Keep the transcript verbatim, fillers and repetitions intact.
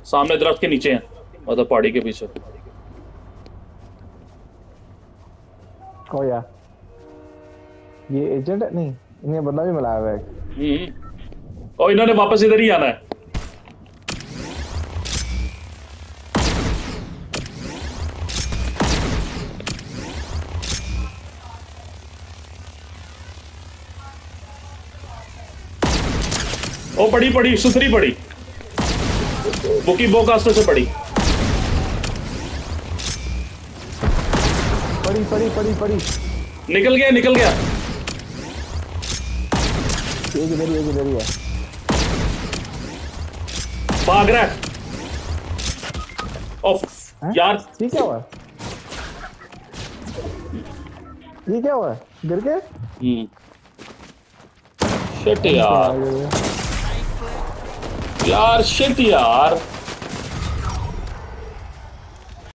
सामने दरख्त के नीचे हैं, मतलब पहाड़ी के पीछे। ओ यार ये एजेंट है? नहीं, इन्हें बंदा भी मिला हुआ है। हम्म। और इन्होंने वापस इधर ही आना है। ओ पड़ी पड़ी सुथरी पड़ी, बुकी बोकास्टर से पड़ी पड़ी पड़ी पड़ी पड़ी। निकल गया निकल गया। एक इधर ही, एक इधर ही है। भाग रहा है। ओफ यार ये क्या हुआ? ये क्या हुआ? गिर के? हम्म शिट यार, यार शिट यार।